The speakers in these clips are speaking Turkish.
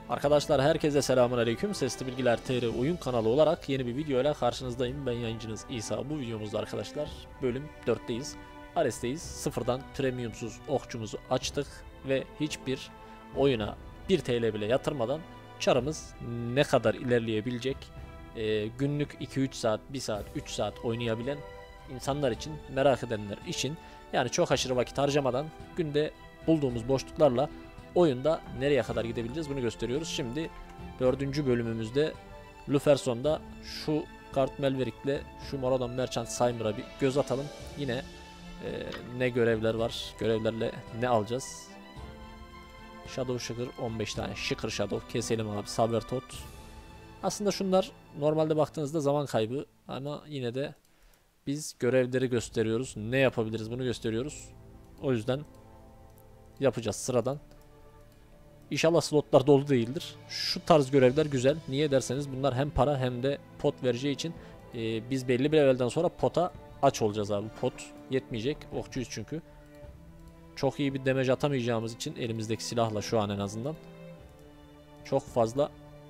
Arkadaşlar herkese selamünaleyküm. Sesli Bilgiler TR oyun kanalı olarak yeni bir video ile karşınızdayım. Ben yayıncınız İsa. Bu videomuzda arkadaşlar bölüm 4'teyiz. Ares'teyiz. Sıfırdan premiumsuz okçumuzu açtık ve hiçbir oyuna 1 TL bile yatırmadan çarımız ne kadar ilerleyebilecek, günlük 2-3 saat, 1 saat, 3 saat oynayabilen insanlar için, merak edenler için, yani çok aşırı vakit harcamadan günde bulduğumuz boşluklarla oyunda nereye kadar gidebileceğiz bunu gösteriyoruz. Şimdi 4. bölümümüzde Luferson'da şu Kart Melverik'le şu Moradon Merchant Saymer'a bir göz atalım. Yine ne görevler var, görevlerle ne alacağız. Shadow Sugar 15 tane Sugar Shadow keselim abi, Saber Tot. Aslında şunlar normalde baktığınızda zaman kaybı ama yine de biz görevleri gösteriyoruz. Ne yapabiliriz bunu gösteriyoruz. O yüzden yapacağız sıradan. İnşallah slotlar dolu değildir. Şu tarz görevler güzel. Niye derseniz bunlar hem para hem de pot vereceği için biz belli bir levelden sonra pota aç olacağız abi. Pot yetmeyecek. Okçuyuz çünkü. Çok iyi bir damage atamayacağımız için elimizdeki silahla şu an en azından çok fazla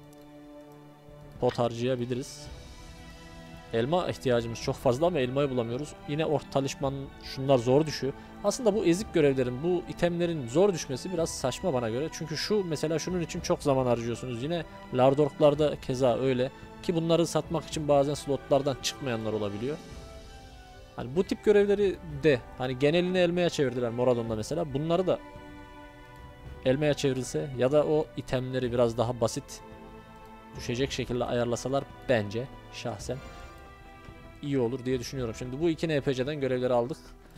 pot harcayabiliriz. Elma ihtiyacımız çok fazla ama elmayı bulamıyoruz. Yine talisman şunlar zor düşüyor. Aslında bu ezik görevlerin, bu itemlerin zor düşmesi biraz saçma bana göre. Çünkü şu mesela şunun için çok zaman harcıyorsunuz. Yine Lardork'larda keza öyle. Ki bunları satmak için bazen slotlardan çıkmayanlar olabiliyor. Hani bu tip görevleri de hani genelini elmaya çevirdiler Moradon'da mesela. Bunları da elmaya çevrilse ya da o itemleri biraz daha basit düşecek şekilde ayarlasalar bence şahsen iyi olur diye düşünüyorum. Şimdi bu iki NPC'den görevleri aldık.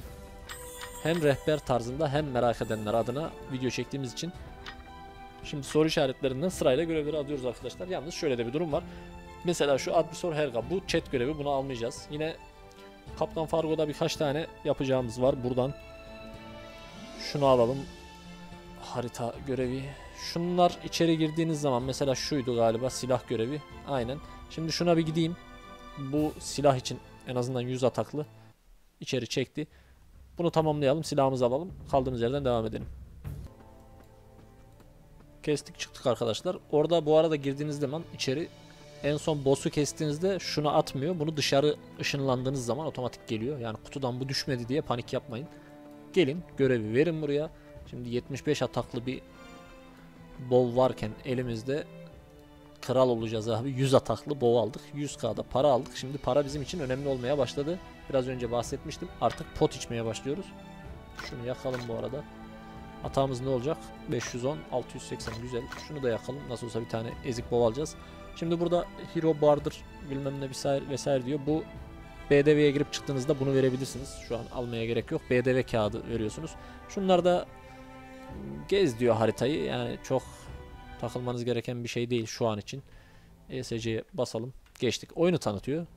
Hem rehber tarzında hem merak edenler adına video çektiğimiz için. Şimdi soru işaretlerinden sırayla görevleri alıyoruz arkadaşlar. Yalnız şöyle de bir durum var. Mesela şu Advisor Helga, bu chat görevi, bunu almayacağız. Yine Kaptan Fargo'da birkaç tane yapacağımız var. Buradan şunu alalım. Harita görevi. Şunlar içeri girdiğiniz zaman mesela şuydu galiba, silah görevi. Aynen. Şimdi şuna bir gideyim. Bu silah için en azından 100 ataklı içeri çekti. Bunu tamamlayalım, silahımızı alalım, kaldığımız yerden devam edelim. Kestik çıktık arkadaşlar. Orada bu arada girdiğiniz zaman içeri en son boss'u kestiğinizde şunu atmıyor. Bunu dışarı ışınlandığınız zaman otomatik geliyor. Yani kutudan bu düşmedi diye panik yapmayın. Gelin görevi verin buraya. Şimdi 75 ataklı bir bow varken elimizde kral olacağız abi. 100 ataklı bow aldık. 100k'da para aldık. Şimdi para bizim için önemli olmaya başladı. Biraz önce bahsetmiştim. Artık pot içmeye başlıyoruz. Şunu yakalım bu arada. Atağımız ne olacak? 510, 680 güzel. Şunu da yakalım. Nasıl olsa bir tane ezik bow alacağız. Şimdi burada hero bardır bilmem ne vesaire diyor. Bu BDV'ye girip çıktığınızda bunu verebilirsiniz. Şu an almaya gerek yok. BDV kağıdı veriyorsunuz. Şunlar da gez diyor haritayı. Yani çok takılmanız gereken bir şey değil şu an için. ESC'ye basalım. Geçtik. Oyunu tanıtıyor.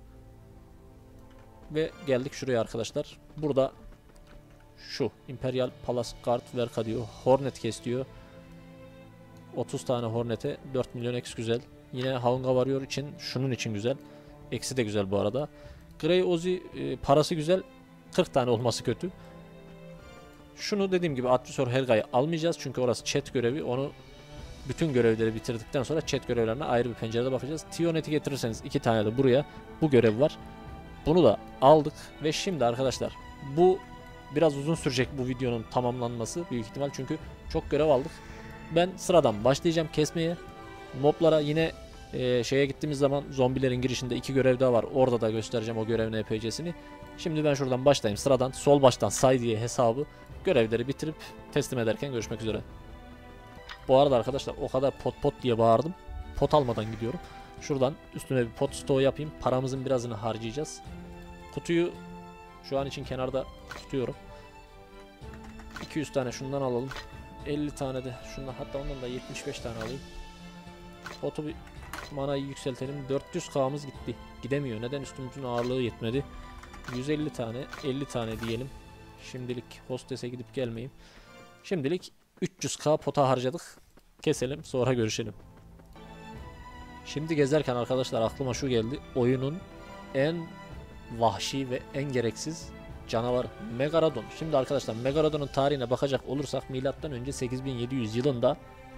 Ve geldik şuraya arkadaşlar. Burada şu Imperial Palace Guard Verka diyor. Hornet kes diyor. 30 tane Hornet'e 4 milyon X güzel. Yine Haunga Warrior için şunun için güzel. Eksi de güzel bu arada. Grey Ozi parası güzel. 40 tane olması kötü. Şunu dediğim gibi Advisor Helga'yı almayacağız. Çünkü orası chat görevi. Onu bütün görevleri bitirdikten sonra chat görevlerine ayrı bir pencerede bakacağız. Tionet'i getirirseniz 2 tane de buraya bu görev var. Bunu da aldık ve şimdi arkadaşlar bu biraz uzun sürecek bu videonun tamamlanması büyük ihtimal çünkü çok görev aldık. Ben sıradan başlayacağım kesmeye. Moblara yine şeye gittiğimiz zaman zombilerin girişinde 2 görev daha var. Orada da göstereceğim o görev NPC'sini. Şimdi ben şuradan başlayayım. Sıradan sol baştan say diye hesabı görevleri bitirip teslim ederken görüşmek üzere. Bu arada arkadaşlar o kadar pot diye bağırdım. Pot almadan gidiyorum. Şuradan üstüne bir pot stoğu yapayım. Paramızın birazını harcayacağız. Kutuyu şu an için kenarda tutuyorum. 200 tane şundan alalım. 50 tane de şundan, hatta ondan da 75 tane alayım. Potu bir manayı yükseltelim. 400k'mız gitti. Gidemiyor. Neden? Üstümüzün ağırlığı yetmedi. 150 tane 50 tane diyelim. Şimdilik hostese gidip gelmeyeyim. Şimdilik 300k pota harcadık. Keselim sonra görüşelim. Şimdi gezerken arkadaşlar aklıma şu geldi. Oyunun en vahşi ve en gereksiz canavar Megalodon. Şimdi arkadaşlar Megalodon'un tarihine bakacak olursak milattan önce 8700 yılında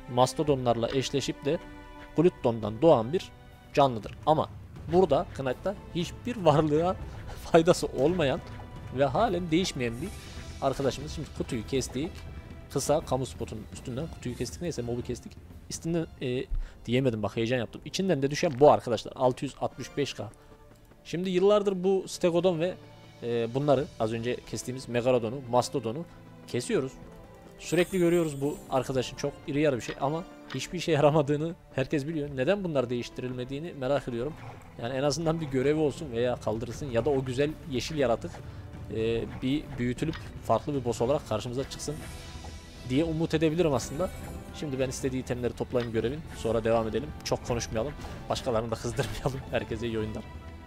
mastodonlarla eşleşip de Gluton'dan doğan bir canlıdır. Ama burada Knight'ta hiçbir varlığa faydası olmayan ve halen değişmeyen bir arkadaşımız. Şimdi kutuyu kestik. Kısa kamu spotunun üstünden kutuyu kestik. Neyse mobu kestik. Üstünden diyemedim bak, heyecan yaptım. İçinden de düşen bu arkadaşlar. 665k. Şimdi yıllardır bu Stegodon ve bunları az önce kestiğimiz Megalodon'u, Mastodon'u kesiyoruz. Sürekli görüyoruz bu arkadaşın çok iri yarı bir şey ama hiçbir işe yaramadığını herkes biliyor. Neden bunlar değiştirilmediğini merak ediyorum. Yani en azından bir görevi olsun veya kaldırılsın ya da o güzel yeşil yaratık bir büyütülüp farklı bir boss olarak karşımıza çıksın diye umut edebilirim aslında. Şimdi ben istediği itemleri toplayayım görevin. Sonra devam edelim. Çok konuşmayalım. Başkalarını da kızdırmayalım. Herkese iyi oyunlar.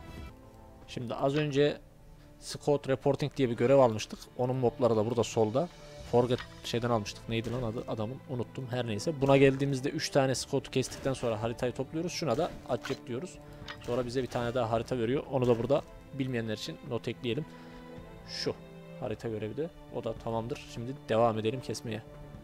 Şimdi az önce Scout Reporting diye bir görev almıştık. Onun mobları da burada solda. Forget şeyden almıştık. Neydi lan adı adamın? Unuttum. Her neyse. Buna geldiğimizde 3 tane Scout'u kestikten sonra haritayı topluyoruz. Şuna da acep diyoruz. Sonra bize bir tane daha harita veriyor. Onu da burada bilmeyenler için not ekleyelim. Şu harita görevi de. O da tamamdır. Şimdi devam edelim kesmeye.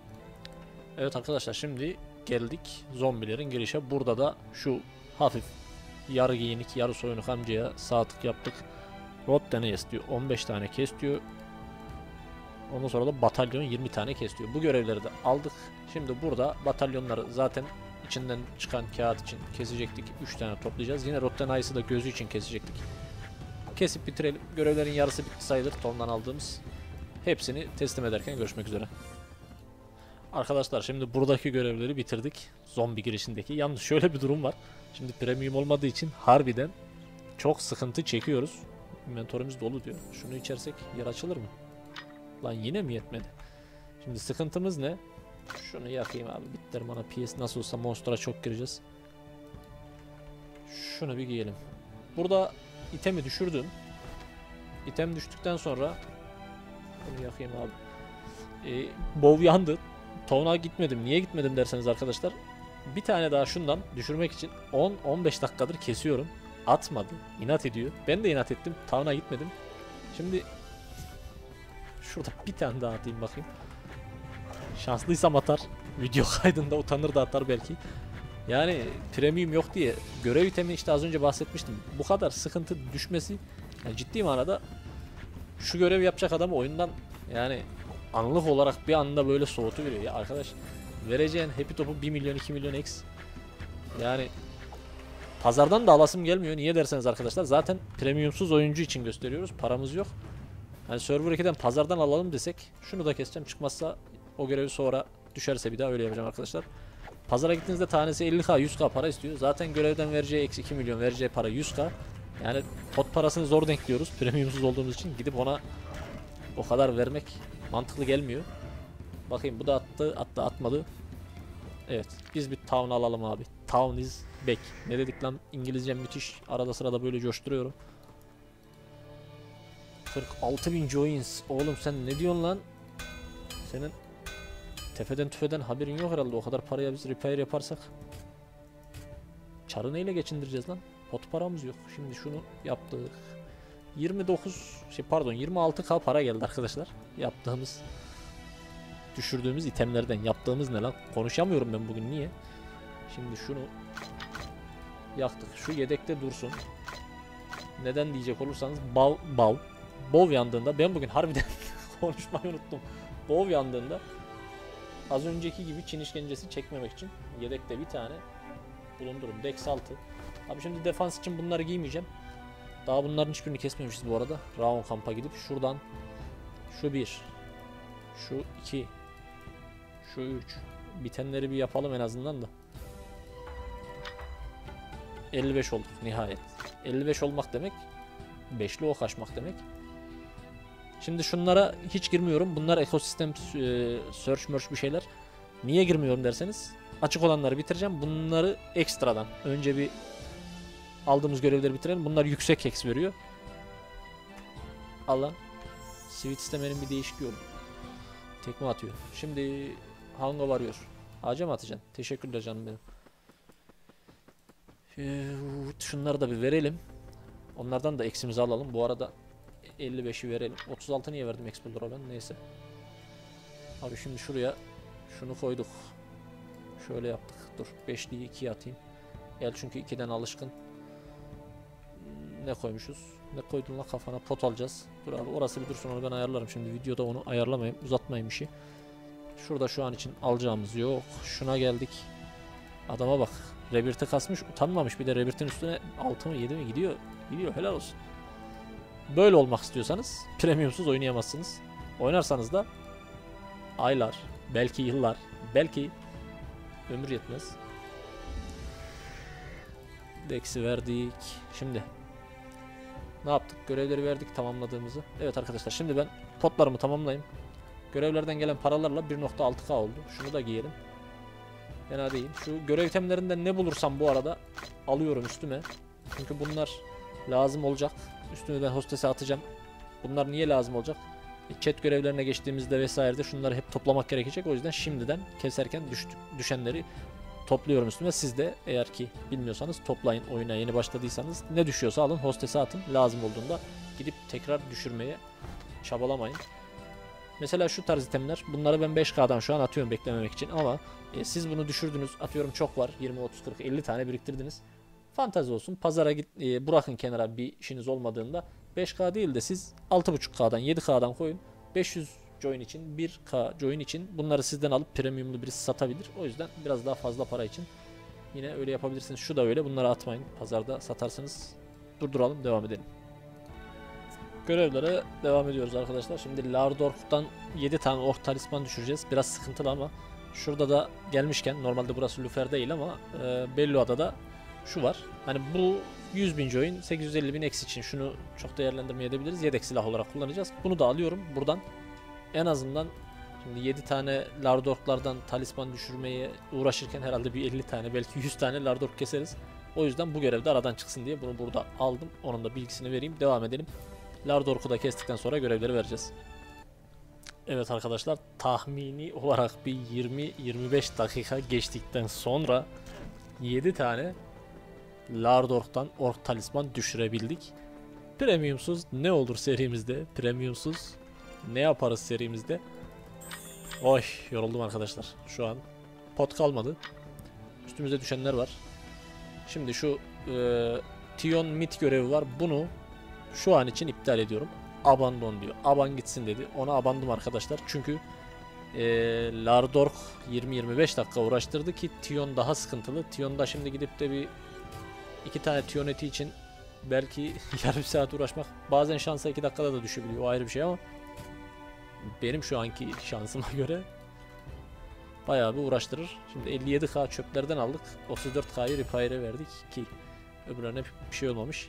Evet arkadaşlar, şimdi geldik zombilerin girişe. Burada da şu hafif yarı giyinik yarı soyunuk amcaya sağ tık yaptık. Rotten istiyor. 15 tane kes diyor. Ondan sonra da batalyon 20 tane kes diyor. Bu görevleri de aldık. Şimdi burada batalyonları zaten içinden çıkan kağıt için kesecektik. 3 tane toplayacağız. Yine Rotten Ice'ı da gözü için kesecektik. Kesip bitirelim. Görevlerin yarısı bitti sayılır. Tom'dan aldığımız. Hepsini teslim ederken görüşmek üzere. Arkadaşlar şimdi buradaki görevleri bitirdik. Zombi girişindeki. Yalnız şöyle bir durum var. Şimdi premium olmadığı için harbiden çok sıkıntı çekiyoruz. Inventorimiz dolu diyor. Şunu içersek yer açılır mı? Lan yine mi yetmedi? Şimdi sıkıntımız ne? Şunu yakayım abi. Bitler bana PS, nasıl olsa Monster'a çok gireceğiz. Şunu bir giyelim. Burada itemi düşürdüm. İtem düştükten sonra bunu yakayım abi. Bow yandı. Town'a gitmedim. Niye gitmedim derseniz arkadaşlar, bir tane daha şundan düşürmek için 10-15 dakikadır kesiyorum. Atmadı. İnat ediyor. Ben de inat ettim. Town'a gitmedim. Şimdi şurada bir tane daha atayım bakayım. Şanslıysam atar. Video kaydında utanır da atar belki. Yani premium yok diye görev itemi işte az önce bahsetmiştim. Bu kadar sıkıntı düşmesi yani ciddi manada şu görevi yapacak adamı oyundan yani anlık olarak bir anda böyle soğutuveriyor. Ya arkadaş, vereceğin Happy Top'u 1 milyon 2 milyon X. Yani pazardan da alasım gelmiyor. Niye derseniz arkadaşlar, zaten premiumsuz oyuncu için gösteriyoruz. Paramız yok. Hani Server 2'den pazardan alalım desek şunu da keseceğim, çıkmazsa o görevi sonra düşerse bir daha öyle yapacağım arkadaşlar. Pazara gittiğinizde tanesi 50k 100k para istiyor. Zaten görevden vereceği eksi 2 milyon, vereceği para 100k. Yani pot parasını zor denkliyoruz premiumsuz olduğumuz için, gidip ona o kadar vermek mantıklı gelmiyor. Bakayım bu da attı, atmadı. Evet, biz bir town alalım abi. Town is back. Ne dedik lan, İngilizcem müthiş. Arada sırada böyle coşturuyorum. 46.000 joins. Oğlum sen ne diyorsun lan? Senin tefeden tüfeden haberin yok herhalde. O kadar paraya biz repair yaparsak çarı neyle geçindireceğiz lan? Pot paramız yok. Şimdi şunu yaptık. 26k para geldi arkadaşlar. Yaptığımız, düşürdüğümüz itemlerden. Yaptığımız ne lan? Konuşamıyorum ben bugün, niye? Şimdi şunu yaktık. Şu yedekte dursun. Neden diyecek olursanız Bow yandığında, ben bugün harbiden konuşmayı unuttum. Bow yandığında az önceki gibi Çin işkencesi çekmemek için yedekte bir tane bulundurum. Dex 6. Abi şimdi defans için bunları giymeyeceğim. Daha bunların hiçbirini kesmemişiz bu arada. Round kampa gidip şuradan şu 1, şu 2, şu 3 bitenleri bir yapalım en azından da. 55 olduk nihayet. 55 olmak demek 5'li ok açmak demek. Şimdi şunlara hiç girmiyorum. Bunlar ekosistem search merch bir şeyler. Niye girmiyorum derseniz, açık olanları bitireceğim. Bunları ekstradan önce bir aldığımız görevleri bitirelim. Bunlar yüksek hex veriyor. Allah. Sweet istemenin bir değişik yolu. Tekme atıyor. Şimdi Hango varıyor. Ağaca mı atacaksın? Teşekkürler canım benim. Şunları da bir verelim. Onlardan da eksimizi alalım. Bu arada 55'i verelim. 36 niye verdim Explorer'a ben? Neyse. Abi şimdi şuraya şunu koyduk. Şöyle yaptık. Dur 5'liyi 2'ye atayım. El çünkü 2'den alışkın. Ne koymuşuz? Ne koydun la kafana? Pot alacağız. Dur abi orası bir dursun, onu ben ayarlarım. Şimdi videoda onu ayarlamayayım. Uzatmayayım işi. Şurada şu an için alacağımız yok. Şuna geldik. Adama bak. Rebirth'e kasmış. Utanmamış. Bir de Rebirth'in üstüne 6 mı 7 mi gidiyor. Gidiyor. Helal olsun. Böyle olmak istiyorsanız premiumsuz oynayamazsınız. Oynarsanız da aylar, belki yıllar, belki ömür yetmez. Dex'i verdik. Şimdi ne yaptık? Görevleri verdik tamamladığımızı. Evet arkadaşlar, şimdi ben potlarımı tamamlayayım. Görevlerden gelen paralarla 1.6K oldu. Şunu da giyelim. Fena değil. Şu görev itemlerinden ne bulursam bu arada alıyorum üstüme. Çünkü bunlar lazım olacak. Üstüme ben hostese atacağım. Bunlar niye lazım olacak? Chat görevlerine geçtiğimizde vesairede şunları hep toplamak gerekecek. O yüzden şimdiden keserken düşenleri topluyorum üstüme. Siz de eğer ki bilmiyorsanız toplayın, oyuna yeni başladıysanız. Ne düşüyorsa alın, hostese atın. Lazım olduğunda gidip tekrar düşürmeye çabalamayın. Mesela şu tarz itemler, bunları ben 5K'dan şu an atıyorum beklememek için ama siz bunu düşürdünüz, atıyorum çok var, 20, 30, 40, 50 tane biriktirdiniz. Fantazi olsun, pazara git, bırakın kenara bir işiniz olmadığında 5K değil de siz 6.5K'dan 7K'dan koyun. 500 join için, 1K join için bunları sizden alıp premiumlu birisi satabilir. O yüzden biraz daha fazla para için yine öyle yapabilirsiniz. Şu da öyle, bunları atmayın, pazarda satarsınız. Durduralım, devam edelim. Görevlere devam ediyoruz arkadaşlar. Şimdi Lardorf'tan 7 tane ork talisman düşüreceğiz. Biraz sıkıntılı ama şurada da gelmişken, normalde burası Lufer değil ama Bellua'da da şu var. Hani bu 100.000 join 850.000 eksi için şunu çok değerlendirmeyebiliriz. Yedek silah olarak kullanacağız. Bunu da alıyorum buradan. En azından şimdi 7 tane Lardorf'lardan talisman düşürmeye uğraşırken herhalde bir 50 tane belki 100 tane Lardorf keseriz. O yüzden bu görevde aradan çıksın diye bunu burada aldım. Onun da bilgisini vereyim. Devam edelim. Lardorf'u da kestikten sonra görevleri vereceğiz. Evet arkadaşlar, tahmini olarak bir 20-25 dakika geçtikten sonra 7 tane Lardorf'tan ork talisman düşürebildik. Premiumsuz ne olur serimizde? Premiumsuz ne yaparız serimizde? Oy, yoruldum arkadaşlar. Şu an pot kalmadı. Üstümüze düşenler var. Şimdi şu Tion Mit görevi var. Bunu şu an için iptal ediyorum. Abandon diyor. Aban gitsin dedi. Ona abandım arkadaşlar. Çünkü Lardorf 20-25 dakika uğraştırdı ki Tion daha sıkıntılı. Tion'da şimdi gidip de bir 2 tane Tion eti için belki yarım saat uğraşmak, bazen şansa 2 dakikada da düşebiliyor. O ayrı bir şey ama benim şu anki şansıma göre bayağı bir uğraştırır. Şimdi 57K çöplerden aldık. 34K'yı Repair'e verdik ki öbürlerine bir şey olmamış.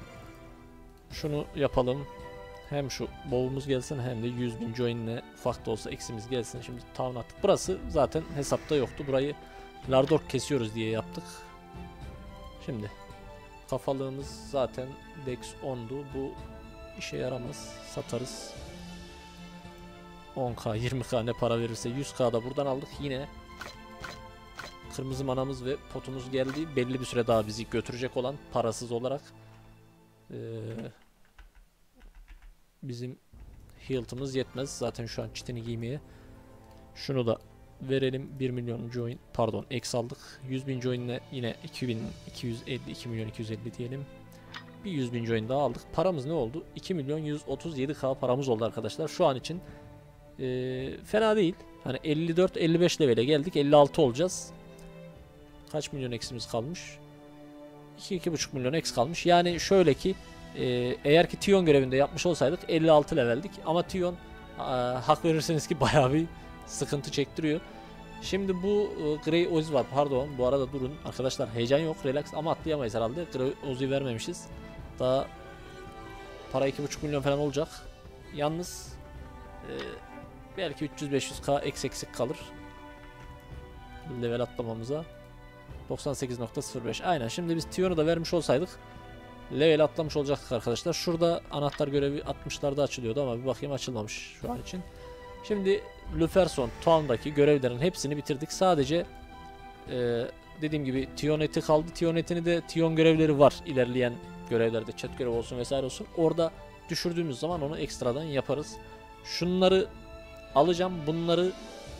Şunu yapalım. Hem şu bow'umuz gelsin hem de 100.000 join'le ufak da olsa eksimiz gelsin. Şimdi town attık. Burası zaten hesapta yoktu. Burayı Lardorf kesiyoruz diye yaptık. Şimdi kafalığımız zaten Dex 10'du. Bu işe yaramaz. Satarız. 10K 20K ne para verirse 100K da buradan aldık. Yine kırmızı manamız ve potumuz geldi. Belli bir süre daha bizi götürecek olan, parasız olarak. Bizim health'ımız yetmez. Zaten şu an çitini giymeye. Şunu da verelim. 1 milyon join, pardon, X aldık. 100.000 join ile yine 2.250, 2 milyon 250 diyelim. Bir 100.000 join daha aldık. Paramız ne oldu? 2 milyon 137K paramız oldu arkadaşlar. Şu an için fena değil. Hani 54-55 levele geldik. 56 olacağız. Kaç milyon eksimiz kalmış? 2-2,5 milyon eks kalmış. Yani şöyle ki eğer ki Tion görevinde yapmış olsaydık 56 leveldik. Ama Tion hak verirseniz ki bayağı bir sıkıntı çektiriyor. Şimdi bu Grey Oz var. Pardon, bu arada durun. Arkadaşlar heyecan yok. Relax, ama atlayamayız herhalde. Grey Oz'u vermemişiz. Daha para 2,5 milyon falan olacak. Yalnız belki 300-500K eksik kalır. Level atlamamıza. 98.05. Aynen. Şimdi biz Tion'u da vermiş olsaydık level atlamış olacaktık arkadaşlar. Şurada anahtar görevi 60'larda açılıyordu ama bir bakayım açılmamış şu an için. Şimdi Luferson Town'daki görevlerin hepsini bitirdik. Sadece dediğim gibi Tion eti kaldı. Tion etini de Tion görevleri var ilerleyen görevlerde. Chat görevi olsun vesaire olsun. Orada düşürdüğümüz zaman onu ekstradan yaparız. Şunları alacağım. Bunları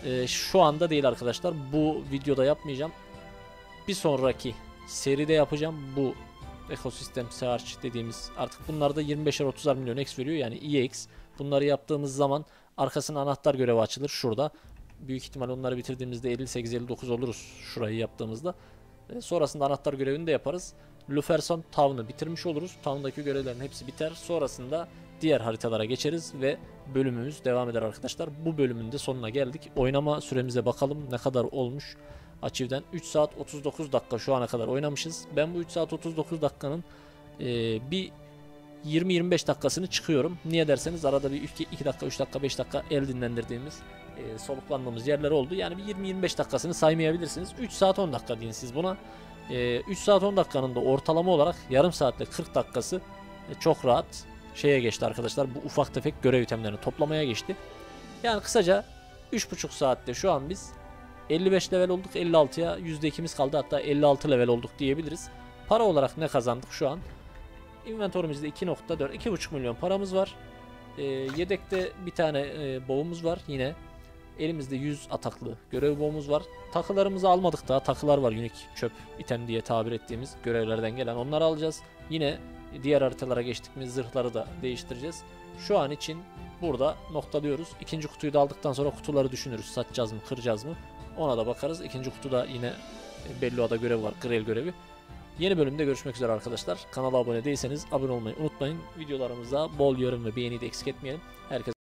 Şu anda değil arkadaşlar. Bu videoda yapmayacağım. Bir sonraki seride yapacağım. Bu ekosistem search dediğimiz, artık bunlarda 25'er 30'ar milyon X veriyor, yani EX. Bunları yaptığımız zaman arkasına anahtar görevi açılır şurada. Büyük ihtimal onları bitirdiğimizde 58-59 oluruz şurayı yaptığımızda. Sonrasında anahtar görevini de yaparız. Luferson Town'u bitirmiş oluruz. Town'daki görevlerin hepsi biter. Sonrasında diğer haritalara geçeriz ve bölümümüz devam eder arkadaşlar. Bu bölümün de sonuna geldik. Oynama süremize bakalım ne kadar olmuş. Achieve'den 3 saat 39 dakika şu ana kadar oynamışız. Ben bu 3 saat 39 dakikanın bir 20-25 dakikasını çıkıyorum. Niye derseniz arada bir 2 dakika, 3 dakika, 5 dakika el dinlendirdiğimiz, soluklandığımız yerler oldu. Yani bir 20-25 dakikasını saymayabilirsiniz. 3 saat 10 dakika deyin siz buna. 3 saat 10 dakikanın da ortalama olarak yarım saatle 40 dakikası çok rahat şeye geçti arkadaşlar. Bu ufak tefek görev itemlerini toplamaya geçti. Yani kısaca 3,5 saatte şu an biz 55 level olduk, 56'ya %2'miz kaldı, hatta 56 level olduk diyebiliriz. Para olarak ne kazandık şu an? Inventörümüzde 2.4, 2,5 milyon paramız var. Yedekte bir tane boğumuz var yine. Elimizde 100 ataklı görev boğumuz var. Takılarımızı almadık daha. Takılar var, unique çöp item diye tabir ettiğimiz görevlerden gelen, onları alacağız. Yine diğer haritalara geçtik mi zırhları da değiştireceğiz. Şu an için burada noktalıyoruz. İkinci kutuyu da aldıktan sonra kutuları düşünürüz. Satacağız mı, kıracağız mı? Ona da bakarız. İkinci kutuda yine Bellua'da görev var, Grail görevi. Yeni bölümde görüşmek üzere arkadaşlar. Kanala abone değilseniz abone olmayı unutmayın. Videolarımıza bol yorum ve beğeni de eksik etmeyelim. Herkese